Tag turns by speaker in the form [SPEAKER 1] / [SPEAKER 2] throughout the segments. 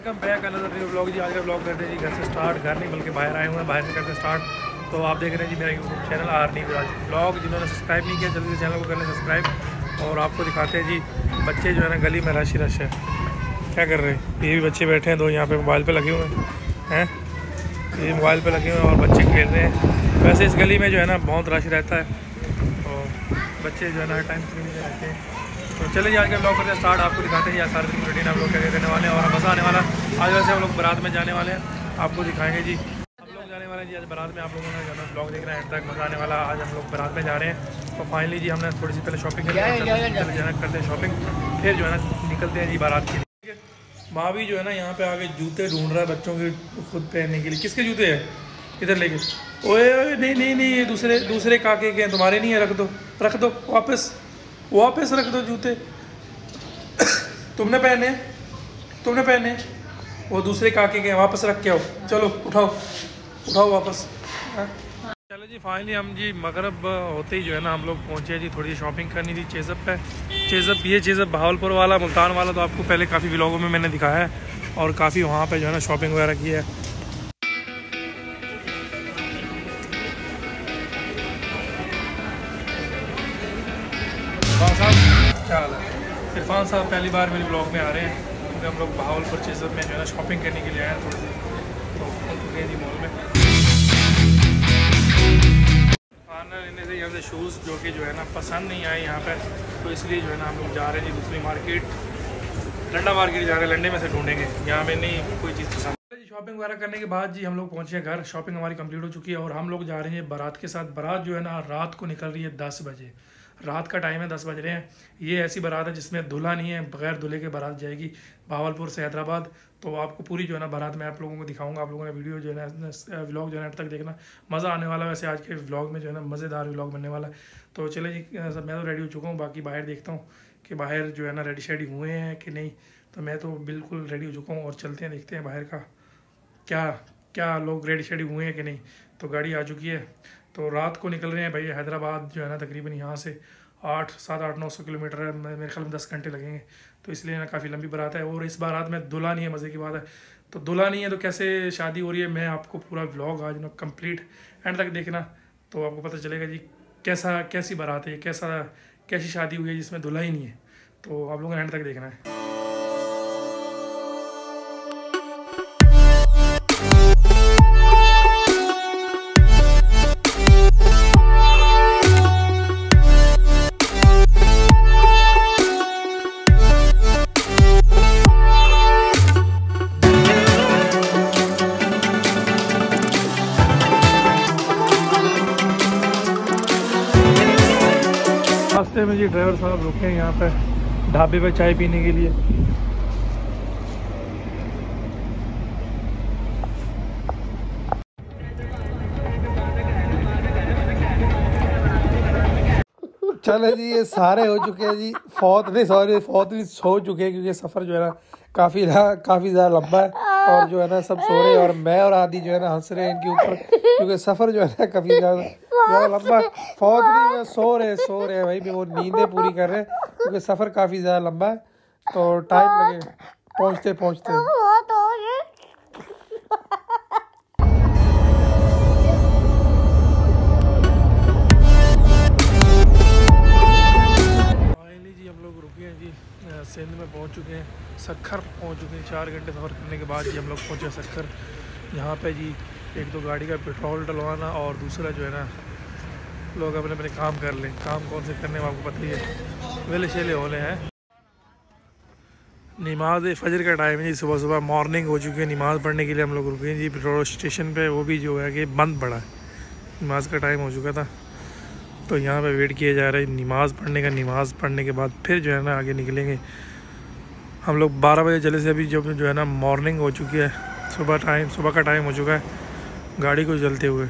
[SPEAKER 1] Welcome back another new vlog जी। आज का ब्लॉग करते हैं जी घर से स्टार्ट, घर नहीं बल्कि बाहर आए हुए हैं, बाहर से करते स्टार्ट। तो आप देख रहे हैं जी मेरा YouTube channel Arni Viraj vlog. जिन्होंने सब्सक्राइब नहीं किया जल्दी से चैनल को कर लें सब्सक्राइब। और आपको दिखाते हैं जी बच्चे जो है ना गली में रश है। क्या कर रहे हैं ये भी बच्चे बैठे हैं, दो यहाँ पे मोबाइल पे लगे हुए हैं, ये मोबाइल पे लगे हुए हैं और बच्चे खेल रहे हैं। वैसे इस गली में जो है ना बहुत रश रहता है और बच्चे जो है ना हर टाइम फ्री में रहते हैं। तो चलिए आज का ब्लॉग करते हैं स्टार्ट। आपको दिखाते हैं यार सारे दिन रूटीन हम लोग क्या करने वाले हैं और मज़ा आने वाला। आज वैसे हम लोग बारात में जाने वाले हैं, आपको दिखाएंगे जी। हम लोग जाने वाले हैं जी आज बारात में, आप लोगों ने जाना ब्लॉग देखना है एंड तक, मज़ा आने वाला। आज हम लोग बारात में जा रहे हैं। तो फाइनली जी हमने थोड़ी सी पहले शॉपिंग करते हैं शॉपिंग, फिर जो है ना निकलते हैं जी बारात के लिए। भाभी जो है ना यहाँ पे आगे जूते ढूंढ रहा है बच्चों के खुद पहनने के लिए। किसके जूते हैं इधर लेके? ओए नहीं ये दूसरे काके के हैं, तुम्हारे नहीं है। रख दो वापस रख दो जूते। तुमने पहने वो दूसरे काके के हैं, वापस रख के आओ। चलो उठाओ वापस। चलो जी फाइनली हम जी मगरब होते ही जो है ना हम लोग पहुँचे जी। थोड़ी शॉपिंग करनी थी चेज़अप पे। चेज़अप भावलपुर वाला, मुल्तान वाला तो आपको पहले काफ़ी व्लॉगों में मैंने दिखाया है और काफ़ी वहाँ पे जो है ना शॉपिंग वगैरह की है। क्या हाल है? इरफान साहब पहली बार मेरे ब्लॉग में आ रहे हैं क्योंकि हम लोग भावलपुर चेज़अप में जो है ना शॉपिंग करने के लिए आए हैं थोड़ी सी। तो गए जी मॉल में खाना लेने से यहाँ से शूज़ जो कि जो है ना पसंद नहीं आए यहाँ पर, तो इसलिए जो है ना हम लोग जा रहे हैं जी दूसरी मार्केट, लंडा मार्केट जा रहे हैं। लंडे में से ढूंढेंगे, यहाँ में नहीं कोई चीज़ पसंद। शॉपिंग वगैरह करने के बाद जी हम लोग पहुँचे घर। शॉपिंग हमारी कंप्लीट हो चुकी है और हम लोग जा रहे हैं बारात के साथ। बारात जो है ना रात को निकल रही है 10 बजे, रात का टाइम है, 10 बज रहे हैं। ये ऐसी बारात है जिसमें दूल्हा नहीं है, बगैर दूल्हे के बारात जाएगी भावलपुर से हैदराबाद। तो आपको पूरी जो है ना बारात में आप लोगों को दिखाऊंगा। आप लोगों ने वीडियो जो है ना व्लॉग जो है ना तक देखना, मज़ा आने वाला है। वैसे आज के व्लॉग में जो है ना मज़ेदार व्लॉग बनने वाला है। तो चले जी मैं तो रेडी हो चुका हूँ, बाकी बाहर देखता हूँ कि बाहर जो है ना रेडी शेडी हुए हैं कि नहीं। तो मैं तो बिल्कुल रेडी हो चुका हूँ और चलते हैं देखते हैं बाहर का क्या लोग रेडी शेडी हुए हैं कि नहीं। तो गाड़ी आ चुकी है। तो रात को निकल रहे हैं भाई हैदराबाद जो है ना तकरीबन यहाँ से 700-800-900 किलोमीटर है। मेरे ख्याल में 10 घंटे लगेंगे। तो इसलिए ना काफ़ी लंबी बारात है और इस बारात में दूल्हा नहीं है। मज़े की बात है, तो दूल्हा नहीं है तो कैसे शादी हो रही है। मैं आपको पूरा व्लॉग आज ना कंप्लीट एंड तक देखना, तो आपको पता चलेगा जी कैसी बारात है, कैसी शादी हुई है जिसमें दूल्हा ही नहीं है। तो आप लोगों ने एंड तक देखना है। रास्ते में जी ड्राइवर साहब रुके हैं यहाँ पे ढाबे पे चाय पीने के लिए।
[SPEAKER 2] चलो जी ये सारे हो चुके हैं जी, फौत नहीं सो चुके हैं क्योंकि सफ़र जो है ना काफ़ी ज़्यादा लंबा है और जो है ना सब सो रहे हैं और मैं और आदि जो है ना हंस रहे हैं इनके ऊपर क्योंकि सफ़र जो है ना काफ़ी ज़्यादा लंबा। फौत नहीं, मैं सो रहे हैं भाई, वो नींदें पूरी कर रहे हैं क्योंकि सफ़र काफ़ी ज़्यादा लंबा है। तो टाइम लगे पहुँचते
[SPEAKER 1] सिंध में पहुंच चुके हैं, सक्खर पहुंच चुके हैं। 4 घंटे सफ़र करने के बाद जी हम लोग पहुंचे सक्खर। यहाँ पे जी एक तो गाड़ी का पेट्रोल डलवाना और दूसरा जो है ना लोग अपने काम कर लें। काम कौन से करने में आपको पता ही है, वेले शेले होने हैं। नमाज फजर का टाइम है जी, सुबह मॉर्निंग हो चुकी है। नमाज़ पढ़ने के लिए हम लोग रुके हैं जी पेट्रोल स्टेशन पे, वो भी जो है कि बंद पड़ा है, नमाज का टाइम हो चुका था। तो यहाँ पे वेट किया जा रहा है नमाज़ पढ़ने का। नमाज़ पढ़ने के बाद फिर जो है ना आगे निकलेंगे हम लोग। 12 बजे चले से अभी जो है ना मॉर्निंग हो चुकी है, सुबह का टाइम हो चुका है गाड़ी को चलते हुए।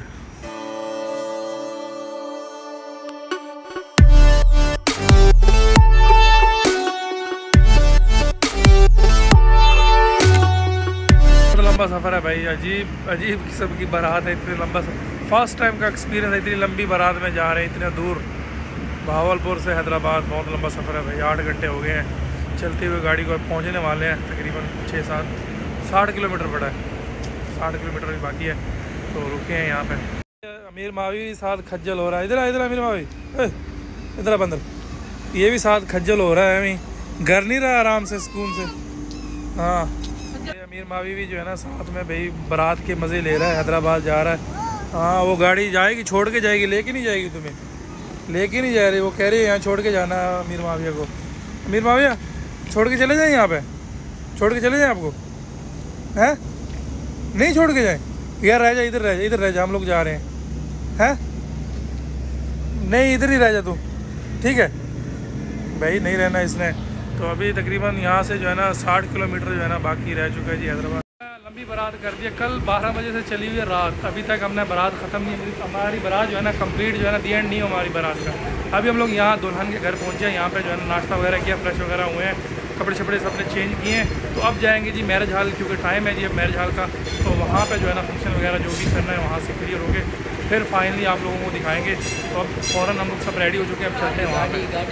[SPEAKER 1] लंबा सफ़र है भाई, अजीब किस्म की बारात है। इतने लंबा फर्स्ट टाइम का एक्सपीरियंस है, इतनी लंबी बारात में जा रहे हैं इतने दूर भावलपुर से हैदराबाद। बहुत लंबा सफ़र है भाई, 8 घंटे हो गए हैं चलते हुए। गाड़ी को पहुंचने वाले हैं तकरीबन 6-7 60 किलोमीटर पड़ा है, 60 किलोमीटर भी बाकी है। तो रुके हैं यहाँ पे। अमीर मावी भी साथ खज्जल हो रहा है। इधर अमीर मावी, इधर बंदर, ये भी साथ खज्जल हो रहा है। अभी घर नहीं रहा आराम से सुकून से। हाँ, अमीर मावी भी जो है ना साथ में भाई बारात के मज़े ले रहा है, हैदराबाद जा रहा है। हाँ, वो गाड़ी जाएगी, छोड़ के जाएगी, लेके नहीं जाएगी तुम्हें, लेके नहीं जा रही। वो कह रही है यहाँ छोड़ के जाना अमीर माविया को। अमीर माविया छोड़ के चले जाएँ, यहाँ पे छोड़ के चले जाएँ आपको, हैं? नहीं छोड़ के जाएँ यार, रह जा, इधर रह जा, इधर रह जा, हम लोग जा रहे हैं। नहीं, इधर ही रह जा तू, ठीक है भाई, नहीं रहना इसने। तो अभी तकरीबन यहाँ से जो है ना 60 किलोमीटर जो है ना बाकी रह चुका है जी हैदराबाद। लंबी बारात कर दी है, कल 12 बजे से चली हुई है रात, अभी तक हमने बारात ख़त्म नहीं हुई। हमारी बारात जो है ना कंप्लीट जो है ना दी एंड नहीं हो हमारी बारात का। अभी हम लोग यहाँ दुल्हन के घर पहुँचे हैं, यहाँ पे जो है ना नाश्ता वगैरह किया, फ्रेश वगैरह हुए हैं, कपड़े शपड़े सबने चेंज किए हैं। तो अब जाएंगे जी मैरिज हॉल, क्योंकि टाइम है जी अब मैरिज हॉल का। तो वहाँ पे जो है ना फंक्शन वगैरह जो भी करना है वहाँ से क्लियर हो गए, फिर फाइनली आप लोगों को दिखाएंगे। तो अब फ़ौरन हम लोग सब रेडी हो चुके हैं, अब चलते हैं वहाँ पर।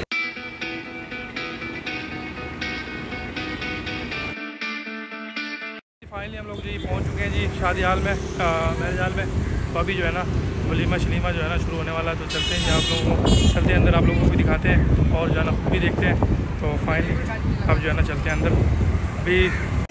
[SPEAKER 1] फाइनली हम लोग जी पहुँच चुके हैं जी शादी हाल में, मैरिज हाल में। तो अभी जो है ना वलीमा शलीमा जो है ना शुरू होने वाला है। तो चलते हैं जी, आप लोगों को चलते हैं अंदर, आप लोगों को भी दिखाते हैं और जो है ना खुद भी देखते हैं। तो फाइनली अब जो है ना चलते हैं अंदर। अभी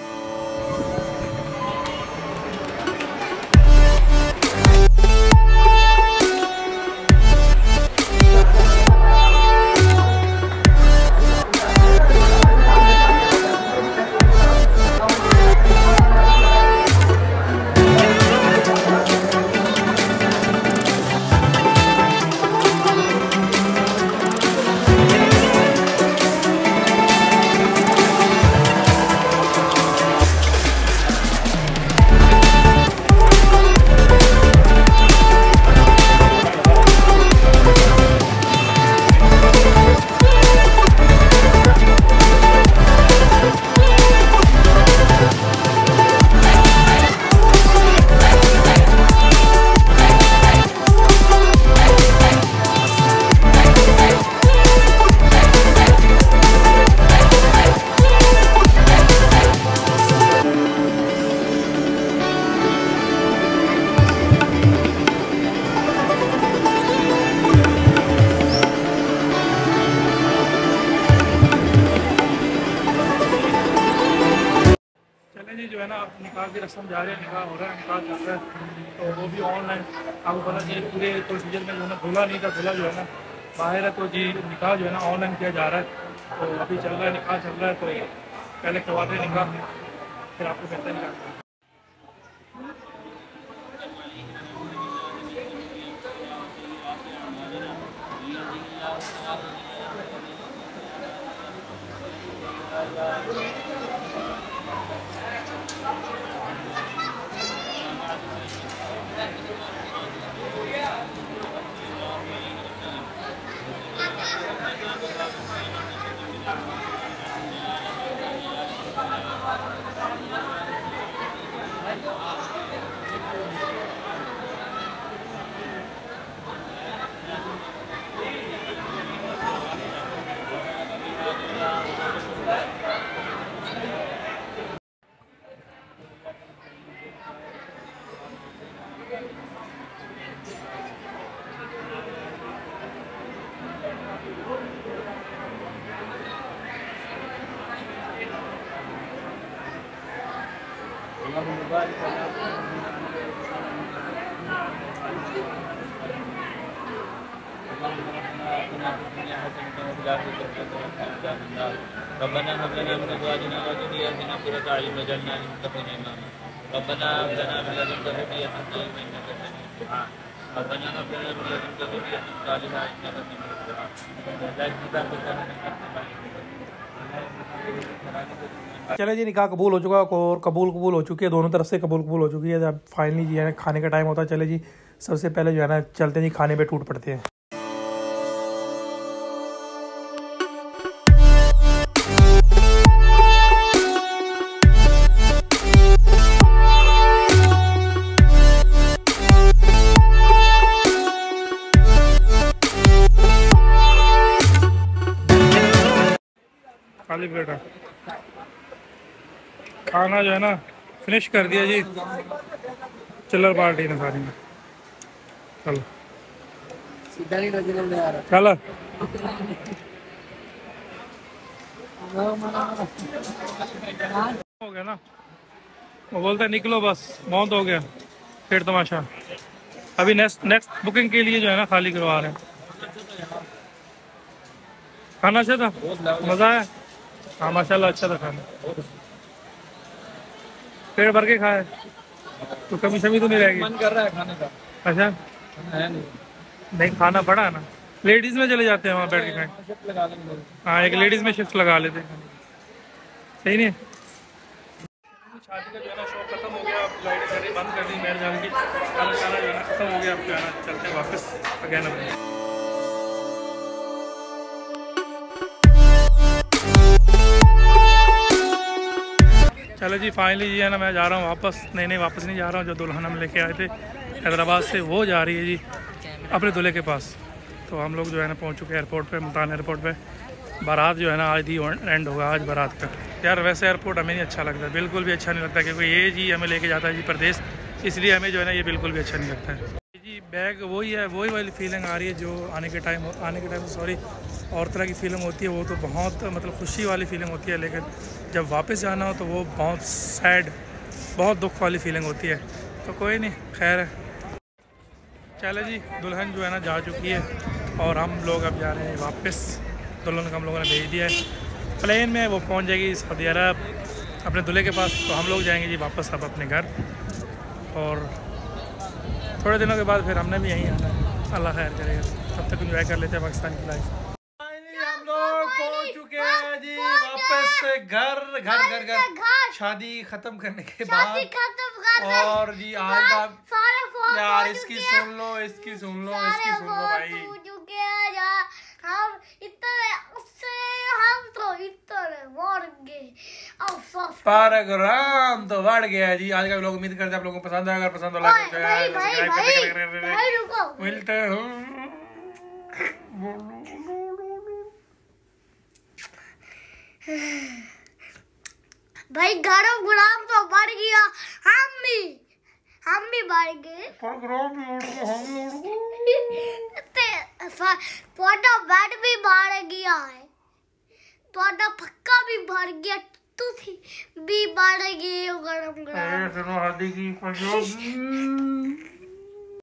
[SPEAKER 1] जो है ना आप निकाह की रस्म जा रहे हैं, निकाह हो रहा है, निकाह चल रहा है। तो वो भी ऑनलाइन आपको पता चलिए पूरे प्रोसीजर में जो है ना दूल्हा नहीं था, दूल्हा जो है ना बाहर है। तो जी निकाह जो है ना ऑनलाइन किया जा रहा है। तो अभी चल रहा है, निकाह चल रहा है। तो पहले करवाते हैं निकाह, फिर आपको कहते हैं निकाह।
[SPEAKER 3] ربنا هب لنا من ازواجنا وذرياتنا قرة اعين واجعلنا للمتقين اماما ربنا هب لنا من لدنك ذرية طيبة انك سميع الدعاء ربنا هب لنا من لدنك ذرية صالحة انك سميع الدعاء لا تزغ
[SPEAKER 1] चले जी, निकाह कबूल हो चुका है और कबूल हो चुकी है, दोनों तरफ से कबूल हो चुकी है। अब फाइनली जी है ना खाने का टाइम होता है। चले जी, सबसे पहले जो है ना चलते हैं जी खाने पे टूट पड़ते हैं। खाली प्लेट है खाना जो है ना फिनिश कर दिया जी चिल्लर पार्टी ने सारी में। चलो
[SPEAKER 2] सीधा नहीं ओरिजिनल में आ रहा।
[SPEAKER 1] चलो हो गया ना, वो बोलता है निकलो बस, बहुत हो गया फिर तमाशा। अभी नेक्स्ट बुकिंग के लिए जो है ना खाली करवा रहे हैं। खाना अच्छा था, मज़ा आया। हाँ माशाल्लाह अच्छा था खाना, पेट भर के खाए तो कमी शमी तो नहीं रहेगी।
[SPEAKER 2] मन कर रहा है खाने का।
[SPEAKER 1] अच्छा
[SPEAKER 2] है
[SPEAKER 1] नहीं खाना पड़ा है ना, लेडीज़ में चले जाते हैं वहाँ बैठ के खाए।
[SPEAKER 2] शिफ्ट लगा लेंगे।
[SPEAKER 1] हाँ एक लेडीज़ में शिफ्ट लगा लेते हैं, सही नहीं। शादी का जो है ना शो खत्म हो गया, अब लाइटें सारी बंद कर दी मेरे जान की। खाना खाना जो है ना खत्म हो गया, अब जो है ना चलते हैं वापस अगेन अपने। चलो जी फाइनली जी है ना मैं जा रहा हूँ वापस। नहीं वापस नहीं जा रहा हूँ, जो दुल्हन हम लेके आए थे हैदराबाद से वो जा रही है जी अपने दूल्हे के पास। तो हम लोग जो है ना पहुँच चुके हैं एयरपोर्ट पे, मुल्तान एयरपोर्ट पे। बारात जो है ना आज ही एंड होगा आज बारात का। यार वैसे एयरपोर्ट हमें नहीं अच्छा लगता, बिल्कुल भी अच्छा नहीं लगता, क्योंकि ये जी हमें लेके जाता है जी प्रदेश, इसलिए हमें जो है ना ये बिल्कुल भी अच्छा नहीं लगता है जी। बैग वही है, वही वाली फीलिंग आ रही है जो आने के टाइम सॉरी और तरह की फीलिंग होती है। वो तो बहुत मतलब खुशी वाली फीलिंग होती है, लेकिन जब वापस जाना हो तो वो बहुत सैड, बहुत दुख वाली फीलिंग होती है। तो कोई नहीं, खैर है। चलो जी दुल्हन जो है ना जा चुकी है और हम लोग अब जा रहे हैं वापस। दुल्हन को हम लोगों ने भेज दिया है प्लेन में, वो पहुंच जाएगी सऊदी अरब अपने दूल्हे के पास। तो हम लोग जाएंगे जी वापस अब अपने घर, और थोड़े दिनों के बाद फिर हमने भी यहीं आना है, अल्लाह खैर करेगा। तब तक एंजॉय कर लेते हैं पाकिस्तान की लाइफ। हम लोग पहुंच चुके हैं जी वापस घर। शादी खत्म करने के बाद, और जी आज का यार इसकी सुन लो भाई। प्रोग्राम तो बढ़ गया जी आज का व्लॉग। उम्मीद करते हैं आप लोगों को पसंद आएगा, पसंद हो मिलते हैं।
[SPEAKER 4] भाई गरम गुलाम तो बढ़ गया, हम भी बढ़ गए। थोड़ा बेड भी बढ़ गया है, थोड़ा पक्का भी बढ़ गया, भी बढ़ गए गरम गुलाम।